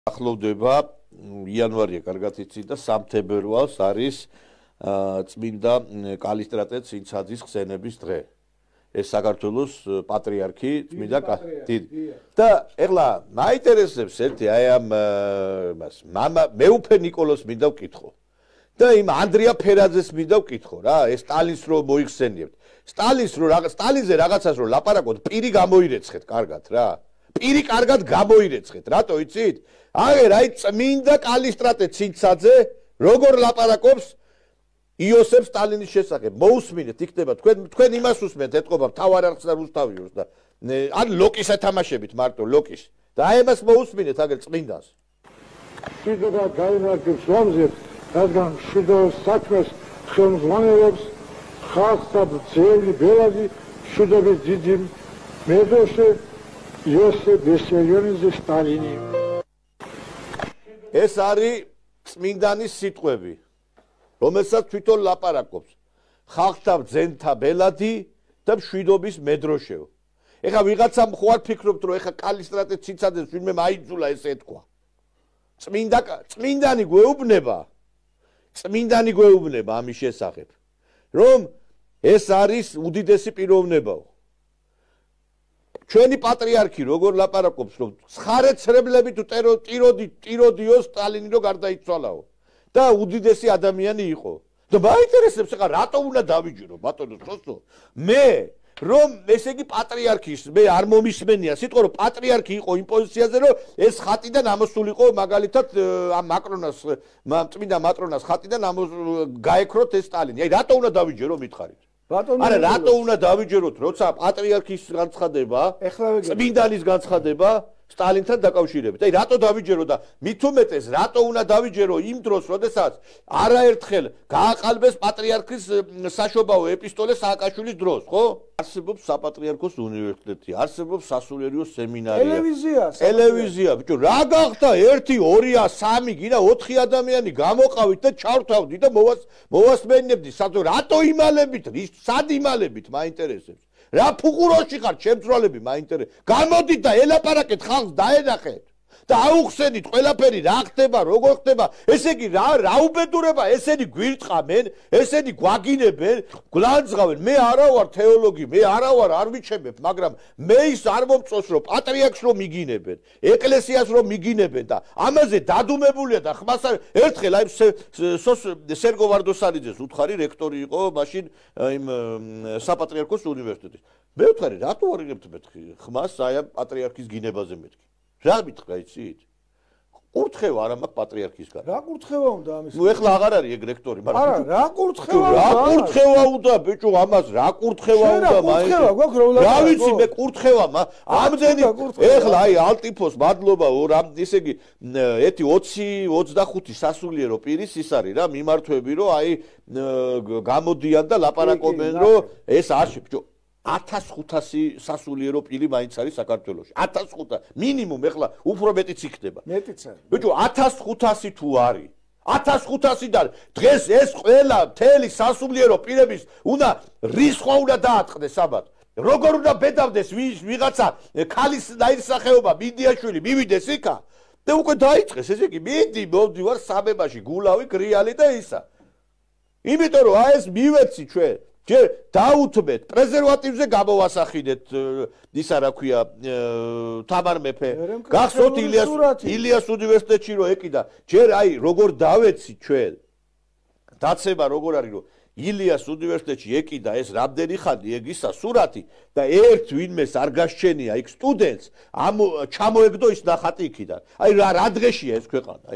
ახლოვდება იანვარია კარგად იცით და 3 თებერვალს არის წმინდა კალისტრატე ცინცაძის ხსენების დღე. ეს საქართველოს პატრიარქი წმინდა და ეხლა მაინტერესებს ერთი აი ამ მამა მეუფე ნიკოლოს მინდა ვკითხო. და იმ ანდრია ფერაძეს მინდა ვკითხო რა, ეს სტალინს რო მოიხსენიებთ. სტალინზე რაღაცას რო ლაპარაკოთ, პირი გამოირეცხეთ კარგად რა. პირი კარგად გამოირეცხეთ, რატო იცით? აი წმინდა კალისტრატე ცინცაძე როგორ ლაპარაკობს იოსებ სტალინის შესახებ. მოусმინეთ, იქნება თქვენ იმას უსმენთ, ეთყობა მთავარ არხს და რუსთავიურს და ან ლოკის ეთამაშებით მარტო ლოკის. და აი ამას მოусმინეთ აგერ წმინდას. შიდობა გაიმართებს ლომზე, რადგან შიდობის საქმეს ხელმძღვანელობს ხალხთა ძველი ბელადი შიდობის დიდი მედრესე იოსებ ვისელიონიძე სტალინი. ეს არის წმინდანის სიტყვები, რომელსაც თვითონ ლაპარაკობს ხალხთა ძენთა ბელადი და მშვიდობის მედროშეო. ეხლა ვიღაცამ ხო არ ფიქრობთ, რომ ეხლა კალისტრატე ცინცაძეს ვინმე მაიძულა ესე ეთქვა. წმინდანი გვეუბნება ამის შესახებ, რომ ეს არის უდიდესი პიროვნებაო. ჩვენი პატრიარქი როგორ ლაპარაკობს, რომ ცხარეცრებლები თუ ტიროდიო სტალინი რო გარდაიცვალაო და უდიდესი ადამიანი იყო. და მაინტერესებს ახლა რატო უნდა დავიჯერო ბატონო სოსო? მე რომ ესე იგი პატრიარქის მე არ მომისმენია სიტყვა, რომ პატრიარქი იყო იმ პოზიციაზე, რომ ეს ხატიდან ამოსულიყო მაგალითად ამ მაკრონას წმინდა მატრონას ხატიდან გაექროთ ეს სტალინი. აი რატო უნდა დავიჯერო მითხარით? არა რატო უნდა დავიჯეროთ, როცა პატრიარქის განცხადება, წმინდანის განცხადება სტალინთან დაკავშირებით. აი რატო დავიჯერო და მით უმეტეს რატო უნდა დავიჯერო იმ დროს, როდესაც არაერთხელ გააყალბეს პატრიარქის საშობაო ეპისტოლე სააკაშვილის დროს, ხო? არსებობს საპატრიარქოს უნივერსიტეტი, არსებობს სასულიერო სემინარია. ტელევიზია, ბიჭო, რა გახდა 1, 2, 3, გინდა 4 ადამიანი გამოყავით და ჩავრთავდით და მოვასმენებდით. რატო იმალებით? სად იმალებით? მაინტერესებს. რა ფუყუროში ხარ, შემძრვალები მაინტერესებს. გამოდით და ელაპარაკეთ ხალხს, დაენახეთ. და აუხსენით ყველაფერი რა ხდება, როგორ ხდება. ესე იგი რა უბედურება, ესენი გვირწყამენ, ესენი გვაგინებენ, გლანძღავენ. მე არა ვარ თეოლოგი, მე არა ვარ, არ ვიჩემებ, მაგრამ მე ის არ მომწონს, რომ პატრიარქს რომ მიგინებენ, ეკლესიას რომ მიგინებენ და ამაზე დადუმებულია და ხმას ერთხელ აი სერგო ვარდოსალიძეს უთხარი რექტორი იყო მაშინ იმ საპატრიარქოს უნივერსიტეტის. მე ვთხარი, რატო ვარიგებთ მეთქი ხმას აი ამ პატრიარქის გინებაზე მეთქი? რა მითხრა იცით? კურთხევა არ მაქვს პატრიარქისგან. რა კურთხევა უნდა ამის? ნუ ეხლა აღარ არის ეგ რექტორი, მაგრამ არა, რა კურთხევა უნდა? რა კურთხევა უნდა, ბიჭო, ამას რა კურთხევა უნდა მაინც? რა ვიცი მე კურთხევა, ამდენი ეხლა აი ალტიფოს მადლობა ესე იგი 20-25 სასულიერო პირის ის არის რა მიმართვები, რომ აი გამოდიან და ლაპარაკობენ, რომ ეს არ ბიჭო 1500 სასულიერო პირი მაინც არის საქართველოში. 1500 მინიმუმ ეხლა უფრო მეტიც იქნება. მეტიც არის. ბიჭო 1500 თუ არის. 1500-დან დღეს ეს ყველა მთელი სასულიერო პირების უნდა რისხვა უნდა დაატყდეს საბათ. როგორ უნდა ბედავდეს ვიღაცა ქალის ნაირსახეობა მინდიაშვილი მივიდეს იქა და უკვე დაიწყეს ესე იგი მოვდივარ საბებაში გულავი გრიალი და ისა. იმიტომ რომ ეს მივეცი ჩვენ ჯერ დაუთმეთ პრეზერვატივზე გამოვასახინეთ ისა რა ქვია თამარ მეფე გახსოვთ ილიას უნივერსიტეტში რო ეკიდა ჯერ აი როგორ დავეცი ჩვენ დაცემა როგორ არის რომ ილიას უნივერსიტეტში ეკიდა ეს რამდენი ხანი ეგ ისა სურათი და ერთ ვინმეს არ გასჩენია იქ სტუდენტს ჩამოეგდო ის ნახატი იქიდან აი რა დღეშია ეს ქვეყანა